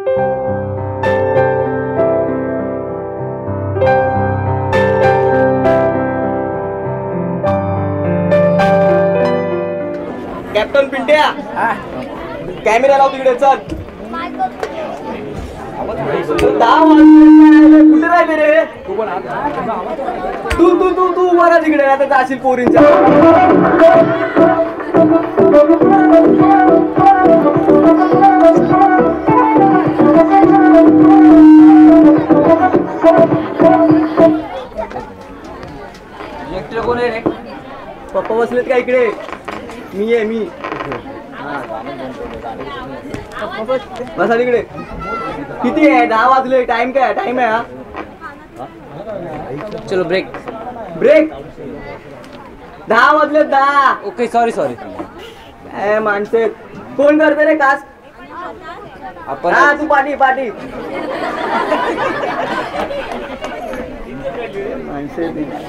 Captain Pintya camera लाव तिकडे चल. 10 वाजले कुठे राहिले रे तू तू तू तू उभा तिकडे आता जाशील पोरींच्या. कोण आहे रे? पप्पा बसलेत का इकडे? मी आहे मी. बसा तिकडे. किती आहे? 10 वाजले. टाइम काय? टाइम आहे हा. चलो ब्रेक. ब्रेक 10 वाजले 10. Okay sorry sorry. माणसे कोण करते रे कास? आपण हा तू पाठी पाठी. माणसे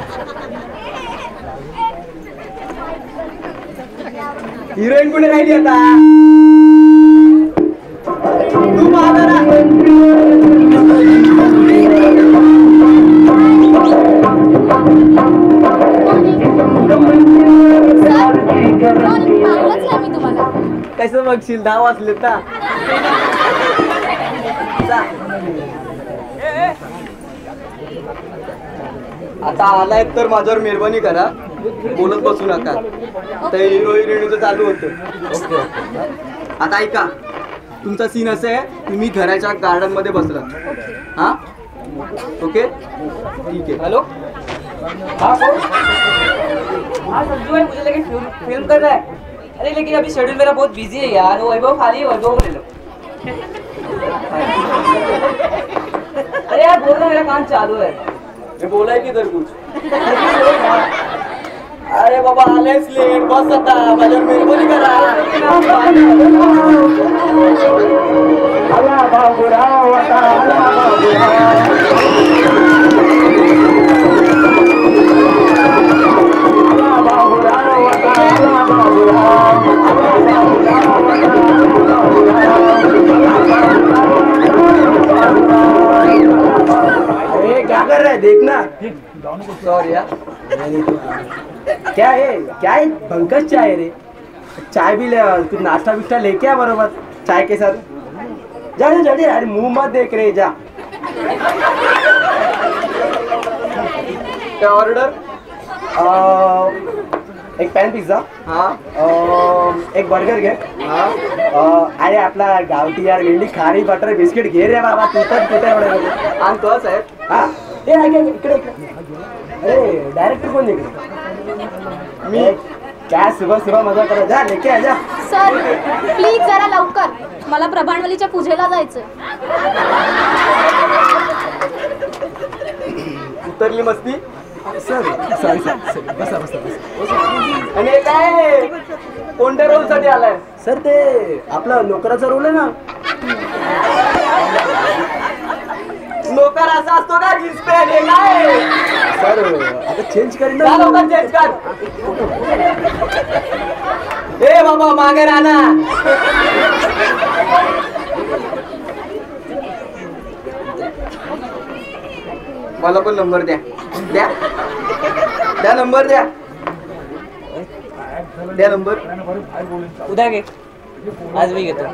हिरोईन कुठे राहिली आता? तू महागारा. कसं बघशील? 10 वाजलेत ना. आता आलाय तर माझ्यावर मेहरबानी करा. बोलत बसू नका. तर हिरो हिरोईनचं चालू होतं. Okay okay. आता ऐका, तुमचा सीन असं आहे, तुम्ही घराच्या गार्डन मध्ये बसला. हा ओके ठीक है. हेलो हाँ संजू है, मुझे लेकिन फिल्म कर रहा है. अरे लेकिन अभी शेड्यूल मेरा बहुत बिजी है यार. वो वैभव खाली है, वैभव को ले लो. अरे यार बोल रहा मेरा काम चालू है. मैं बोला है किधर कुछ. अरे बाबा आलेच लेट. बस आता माझ्यावर मेहरबानी करा. आला बाबूराव आता आला बाबूराव आता आला बाबूराव. क्या कर रहा है? देखना. सॉरी यार. क्या है पंकज चाय रे. चाय भी ले, कुछ नाश्ता बिस्टा लेके आ बरोबर चाय के साथ. जा जा जल्दी. अरे मुंह मत देख रहे. जा. क्या ऑर्डर? एक पॅन पिझ्झा. हाँ. एक बर्गर घे. हाँ. अरे आपला गावठी यार मेंढी खारी बटर बिस्किट घे रे बाबा. तू पण कुठे एवढे आणतो साहेब. हा ते इकडे इकडे. अरे डायरेक्टर कोण इकडे? मी. क्या सुबह सुबह मजा करा. जा लेके आ जा. सर प्लीज जरा लवकर, मला प्रभाणवलीच्या पूजेला जायचं. उतरली मस्ती. Sir sorry sir. बसा बसा बसा. आणि काय कोणत्या रोल साठी आलाय? सर ते आपला नोकराचा रोल आहे ना. नोकर असा असतो का? जीन्स पॅन्ट आहे काय? सर आता चेंज करीन ना. लवकर चेंज कर. ए बाबा मागे राहना. मला पण नंबर द्या. द्या द्या नंबर द्या. द्या नंबर. उद्या घे. आज मी घेतो.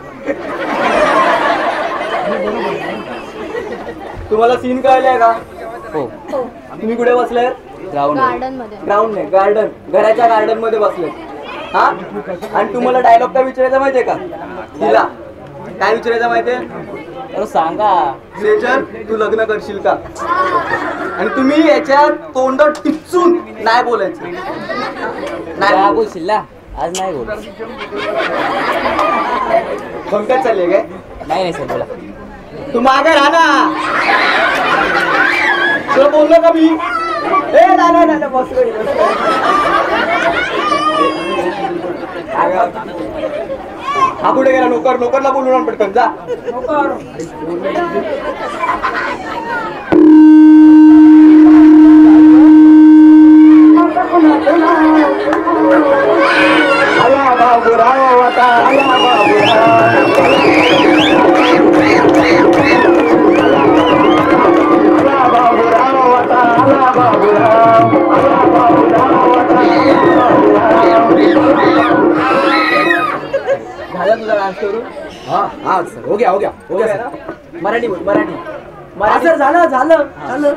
तुम्हाला सीन कळलाय का? हो. तुम्ही कुठे बसले? ग्राउंड. गार्डन मध्ये. ग्राउंड नाही गार्डन. घराच्या गार्डन मध्ये बसले. हा आणि तुम्हाला डायलॉग काय विचारायचा माहितीये का? तिला काय विचारायचं माहितीये? अरे सांगा. सेजल तू लग्न करशील का? आणि तुम्ही याच्या तोंड टिचून नाही बोलायचं. नाही बोलशील ना. आज नाही बोल. पंकज चालले काय? नाही सर बोला. तू मागे राहा ना. तुला बोललो का मी? ए नाही बस. हा कुठे गेला? नोकर. नोकरला बोलून आण पटकन. जा. आला बाबूराव आता आला बाबूराव. हाँ सर हो गया हो गया ना? मराठी बोल मराठी हाँ सर झालं झालं झालं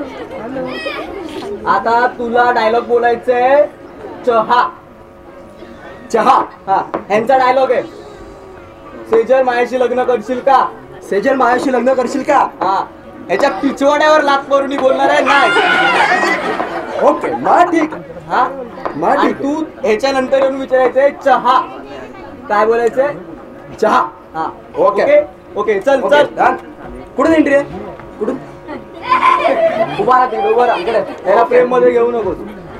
आता तुला डायलॉग बोलायचंय चहा. चहा हा ह्यांचा डायलॉग आहे सेजल माझ्याशी लग्न करशील का. सेजल माझ्याशी लग्न करशील का हा ह्याच्या पिछवाड्यावर लात मारून बोलणार आहे नाही. ओके मग ठीक हा मग आणि ठीक तू ह्याच्या नंतर येऊन विचारायचंय चहा काय बोलायचंय. चहा हा ओके. ओके ओके चल ओके चल डन. कुठून एंट्री आहे कुठून उभा राहा तिकडे उभा राहा इकडे त्याला प्रेम मध्ये घेऊ नकोस.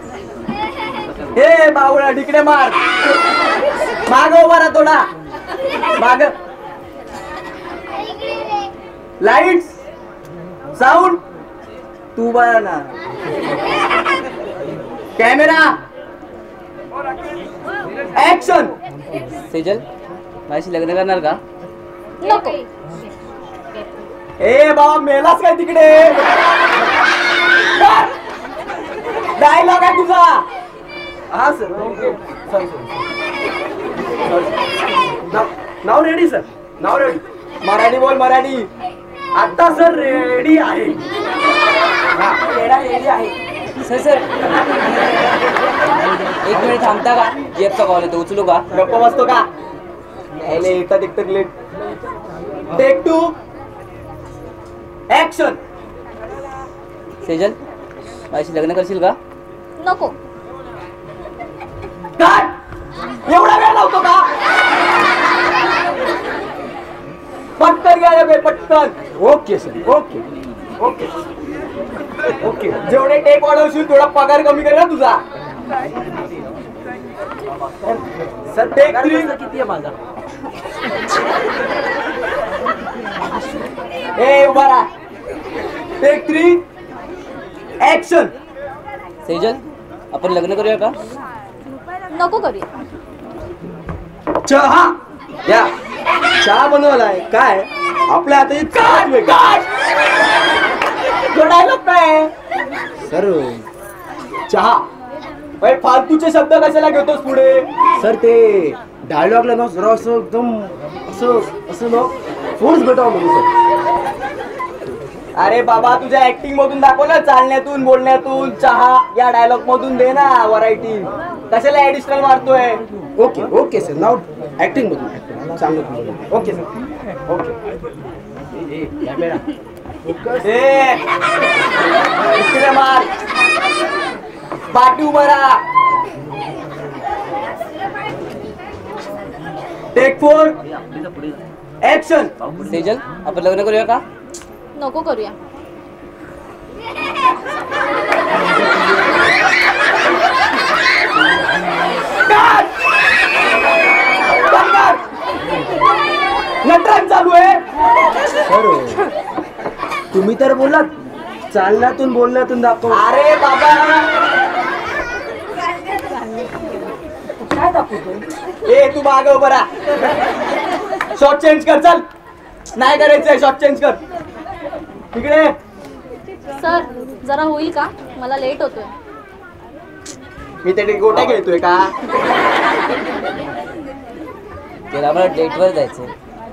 हे बावळा तिकडे मार माग उभा राहा थोडा माग. लाईट्स साऊंड तू उभा राहा ना. Camera action. सेजल माझ्याशी लग्न करणार का. नको. ए बाबा मेलास काय तिकडे. डायलॉग आहे तुझा. हा सर नाव रेडी सर नाव रेडी मराठी बोल मराठी. आता सर रेडी आहे रेडी आहे. सर एक मिनिट थांबता का जेबचा कॉल येतो उचलू का. गप्पा बसतो का येतात एक लेट. Take 2 action. सेजल माझ्याशी लग्न करशील का. नको. काय एवढा वेळ लावतो का. पटकन घ्या बे पटकन. Okay sir okay okay okay जेवढे टेक वाढवशील थोडा पगार कमी कर ना तुझा. सर टेक 3 किती आहे माझा ए उभा राहा. Take 3 action. सेजल आपण लग्न करूया का. नको करूया. चहा या चहा बनवलाय काय आपल्या आता डायलॉग काय सर चहा. फालतूचे शब्द कशाला घेतोस पुढे. सर ते डायलॉगला ना जरा असं एकदम असं असं ना फोर्स भेटावं म्हणून सर. अरे बाबा तुझ्या ऍक्टिंग मधून दाखव ना चालण्यातून बोलण्यातून. चहा या डायलॉग मधून दे ना व्हरायटी. कशाला ऍडिशनल मारतोय. ओके ओके सर नाव ऍक्टिंग मधून चांगलं ओके सर ओके. ए इकडे मार पाठी उभा राहा. Take 4 action. सेजल आपण लग्न करूया का. नको करूया. नटराज चालू आहे. सर तुम्ही तर बोललात चालण्यातून बोलण्यातून दाखव. अरे बाबा काय दाखवतो. ए तू माग उभा राहा. शॉर्ट चेंज कर चल. नाही करायचंय शॉर्ट चेंज कर. तिकडे सर जरा होईल का मला लेट होतोय. मी ते गोट्या खेळतोय का. त्याला मला डेटवर जायचंय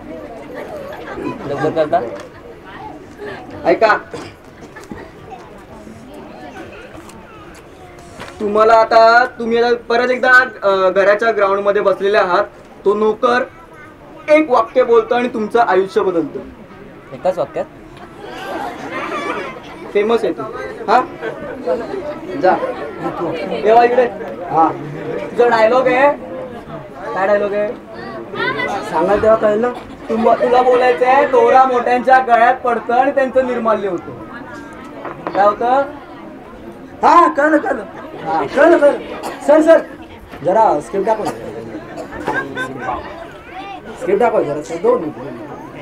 लवकर करता. ऐका तुम्हाला आता तुम्ही आता परत एकदा घराच्या ग्राउंड मध्ये बसलेले आहात. तो नोकर एक वाक्य बोलतो आणि तुमचं आयुष्य बदलतो. एकाच वाक्यात फेमस आहे तू. हा जा येवा इकडे. हा तुझा डायलॉग आहे. काय डायलॉग आहे सांगाल तेव्हा कळेल ना. तुला बोलायचंय तोरा मोठ्यांच्या गळ्यात पडतं आणि त्यांचं निर्माल्य होतं. काय होतं. हा कळलं कळलं हा कळलं कळलं. सर सर जरा स्क्रिप्ट दाखव स्क्रिप्ट दाखव जरा सर 2 मिनिट.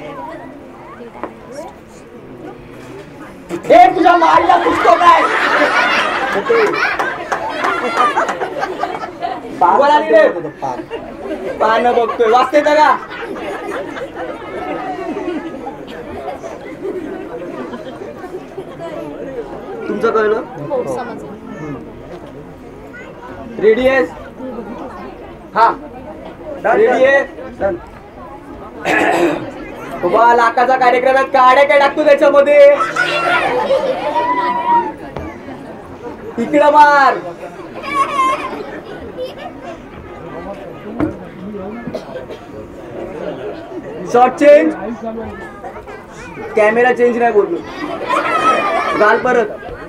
हे तुझ्या माईला पुसतो काय. पानं बघतोय वाचते का. तुमचं कळलं. हो समजलं. रेडी आहेस. हा रेडी आहे. बाबा लाखाचा कार्यक्रम आहे, काड्या काय टाकतो त्याच्यामध्ये? इकडं मार. Short change. कॅमेरा चेंज नाही बोललो. घाल परत.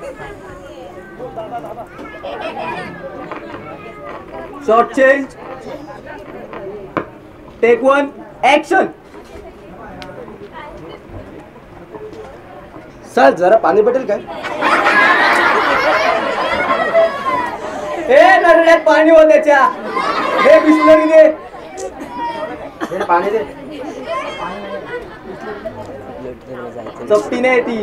Short change. Take 1 action. Sir जरा पाणी भेटेल काय? ए नरड्यात पाणी हो त्याच्या. हे बिस्लरी दे. हे पाणी दे. चपटी नाही ती.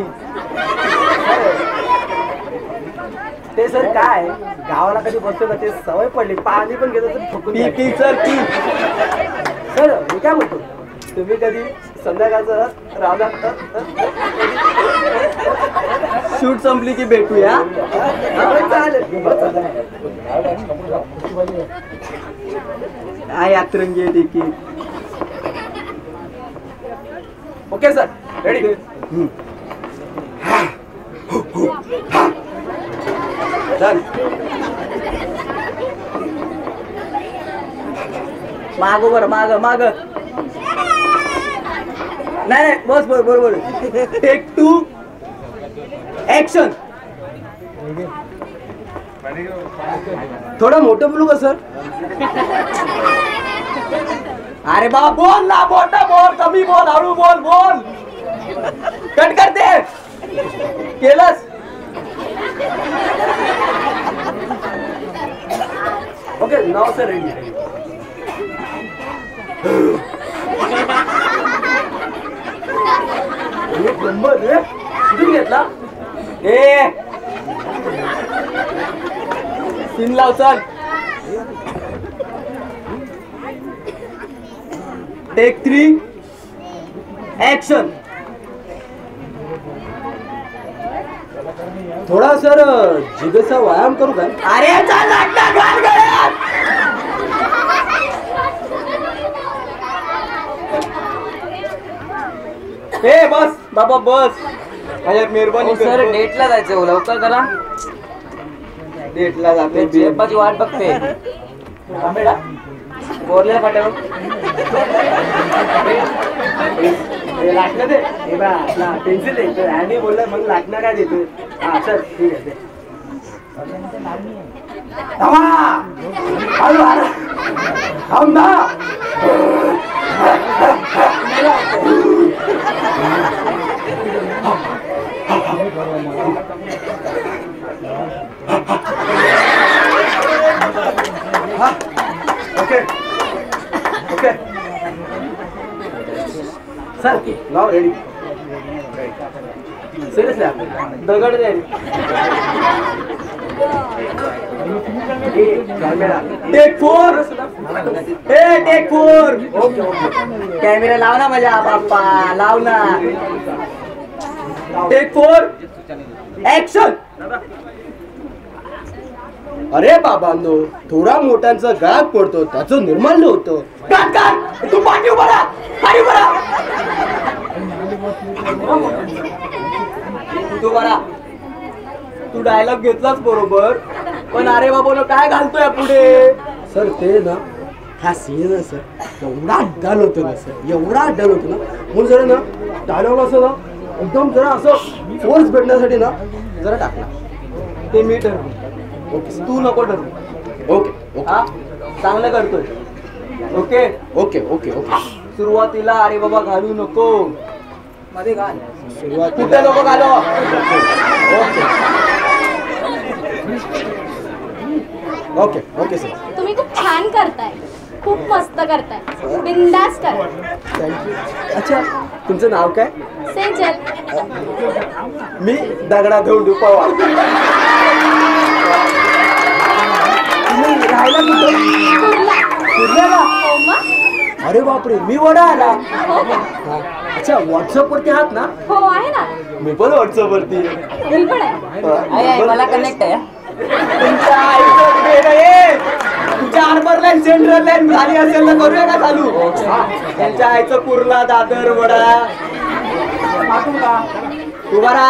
ते सर काय गावाला कधी बसतो ना ते सवय पडली, पाणी पण घेतो तर ठोकून पी जायचं. पी सर पी. सर मी काय म्हणतो, तुम्ही कधी संध्याकाळचं रावला शूट संपली की भेटूया. चालेल. काय यात्रंगी आहे देखील. Okay sir ready. चल माग बर माग माग. नाही नाही बस बरोबर. Take 2 action. थोडं मोठं बोलू का सर? अरे बाबा बोल ना, मोठा बोल, कमी बोल, हळू बोल. बोल. कट करते. केलंस. ओके नाव सर रेडी. एक नंबर रे. कुठून घेतला? ए सीन लाव चल. Take 3 action. थोडा सर जिगेचा व्यायाम करू काय? अरे चल नाटक घाल गळ्यात. ए बस बाबा बस. माझ्या मेहरबानी सर डेटला जायचं हो, लवकर करा. डेटला जाते. जेपाची वाट बघते. बोरल्या पाट्यावर लागलं ते हे बा आपला पेन्सिल आहे तर ॲनी बोलला म्हणून लागणार काय देतोय. हा सर ठीक आहे. ओके ओके सर नाव रेडी. सिरियसली आपण दगड दे. Camera take 4. ए टेक 4. ओके ओके कॅमेरा लाव ना माझ्या बाप्पा, लाव ना. Take 4 action. अरे बाबांनो, थोडा मोठ्यांचा गाग पडतो त्याचं निर्माल्य होतं. काट काट. तू पाठी उभा राहा. पाठी उभा राहा. तू उभा राहा. तू डायलॉग घेतलाच बरोबर, पण अरे बाबा काय घालतोय पुढे? सर ते ना हा सीन आहे सर, एवढा डल होतो ना सर, एवढा डल होतो ना म्हणून जरा ना डायलॉग असं ना एकदम जरा असं फोर्स भेटण्यासाठी ना जरा टाकला. ते मी ठरवू. ओके तू नको ठरवू. ओके हा चांगलं करतोय. ओके ओके ओके ओके सुरुवातीला अरे बाबा घालू नको. मध्ये घाल. सुरुवात कुठे नको घालो. ओके ओके सर तुम्ही खूप छान करताय, खूप मस्त करताय. बिंदास करा. थँक्यू. अच्छा तुमचं नाव काय? सेजल. मी दगडा धोंडू पवार. तुम्ही राहायला कुठं? कुर्ला. कुर्ल्याला? हो मग. अरे बापरे, मी वडा आला. हो हा. अच्छा व्हॉट्सअप वरती आहात ना? हो आहे ना. मी पण व्हॉट्सअप वरती मी पण आहे. आहे, मला कनेक्ट आहे. तुमच्या आईचं वेड आहे. तुमच्या हार्बर लाईन सेंट्रल लाईन झाली असेल तर करूया का चालू त्यांच्या आईचं कुर्ला दादर वडा पाठवू का तू बरा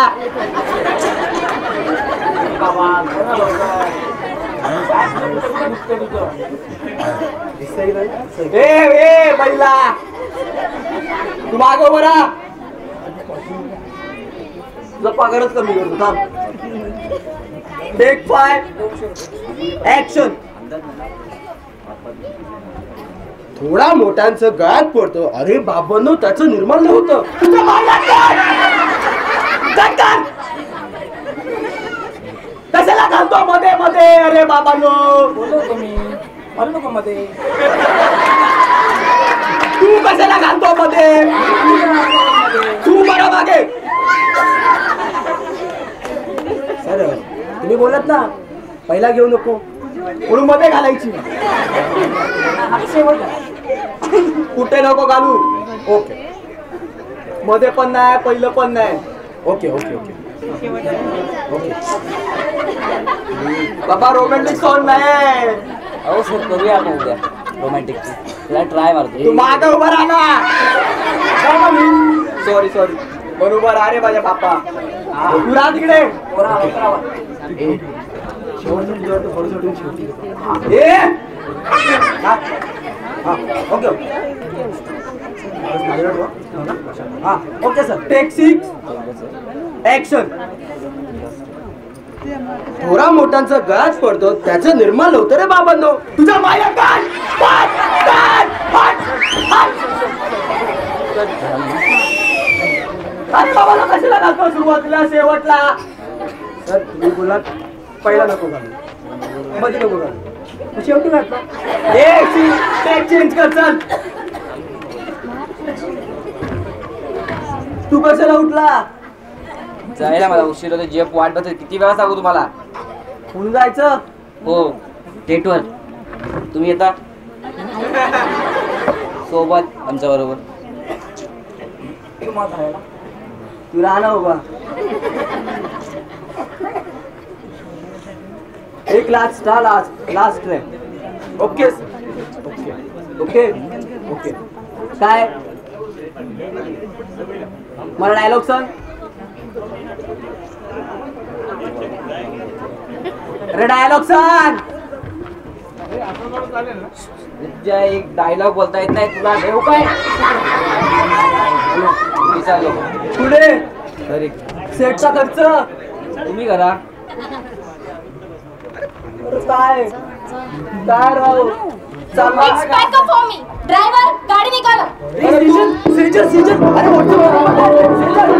बाबा जरा लवकर. दिसतंय ना? ए बैला तू मागव बरा तुझा पगारच कमी करतो थांब टेक 5 ऍक्शन थोडा मोठ्यांचं गळ्यात पडतो. अरे बाबांनो त्याचं निर्माण नव्हतं. तुझ्या मागं काय? चटकन कशाला घालतो मध्ये मध्ये अरे बाबांनो बोललो तुम्ही मला नको मध्ये. तू कशाला घालतो मध्ये तू बरा मागे सर तुम्ही बोलत ना पहिला घेऊ नको म्हणून मध्ये घालायची कुठे नको घालू ओके मध्ये पण नाही पहिलं पण नाही ओके ओके ओके ओके. बाबा रोमॅन्टिक सॉन्ग नाही अहो सर करूया आपण उद्या रोमॅन्टिकची तुला ट्राय मारतो तू मागे उभा राहा ना सॉरी सॉरी बरोबर अरे माझ्या बाप्पा तू राहा तिकडे शेवटचं तुझ्यावर तर भरोसा ठेवून शेवटी. ए हा ओके ओके हा ओके सर. टेक 6 ऍक्शन थोडा मोठ्यांचा गळाच पडतो त्याचं निर्माण होतं रे बाबांनो तुझ्या माया काढ अरे बाबाला कशाला घालतो सुरुवातीला शेवटला सर तुम्ही बोलात पहिला नको घालू मध्ये नको घालू शेवटी घातलं. टेक चेंज कर चल तू कशाला उठला जायला मला उशीर होतो जेप वाट बघते किती वेळा सांगू तुम्हाला म्हणून जायचं हो डेटवर तुम्ही येता सोबत आमच्या बरोबर तू राहा ना बाबा एक last track okay okay okay काय मला डायलॉग सांग अरे डायलॉग सांग तुझ्या एक डायलॉग बोलता येत नाही तुला देऊ काय विचारलो पुढे तरी सेटचा खर्च तुम्ही करा काय काय राव चालवा It's backup for me. Driver गाडी निकालो. सीजन अरे